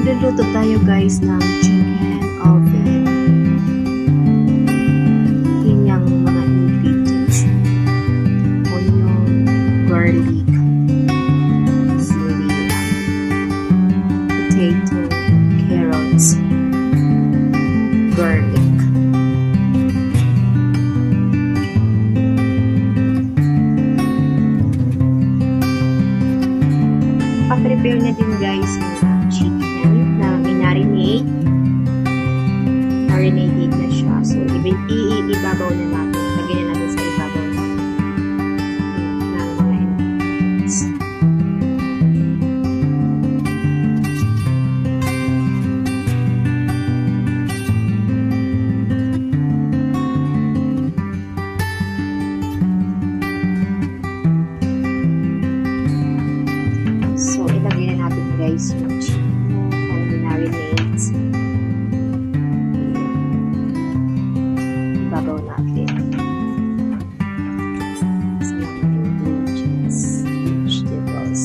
Magluluto tayo guys ng chicken oven. Yun yung mga ingredients. Onion, garlic, celery, potato, carrots, garlic. Pa-prepare na din guys ng chicken na minarinate. Marinated na siya. So, ibabaw na natin. Lagyan na natin sa ibabaw ng mga ingredients. So, ilagay na natin guys yung chicken na minarinate. Ibabaw natin. Sa mga ingredients, vegetables.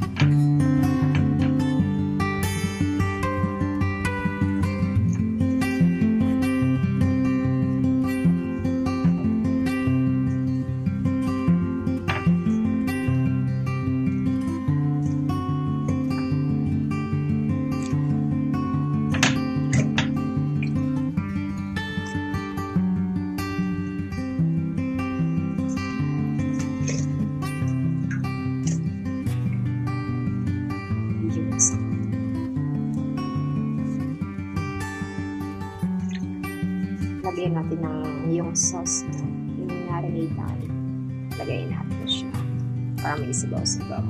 Lagyan natin yung sauce na yung marinate natin. Lagyan natin siya para may isibaw-sibaw.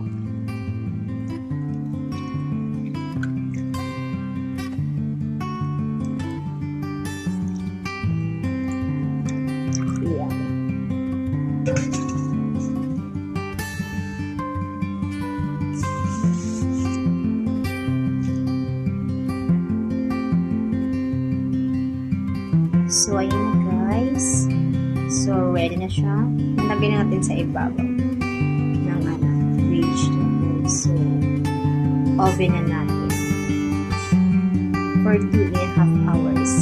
Yan. So, ayun guys. So, ready na siya. Nalagay natin sa ibabaw ng vegetable. So, oven na natin for 2.5 hours.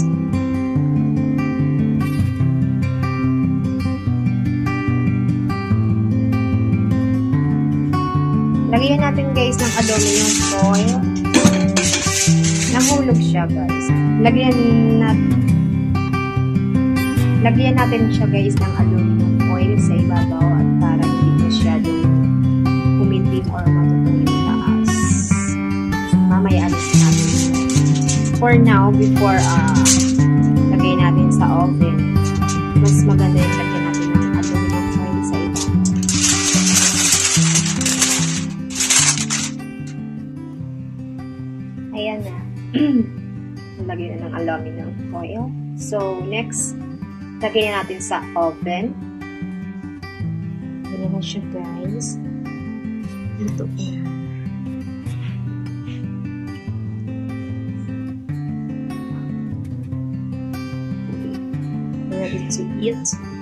Lagyan natin guys ng aluminum foil. Nahulog siya guys. Lagyan natin siya guys ng aluminum foil sa ibabaw at para hindi masyadong kumitim or matutong yung taas. Mamaya alis natin siya. For now, before lagay natin sa oven, mas maganda yung lagyan natin ng aluminum foil sa ibabaw. Ayan na. Lagyan na ng aluminum foil. So, next, lagyan natin sa oven. Ayan na siya guys. Ito po. Ready to eat.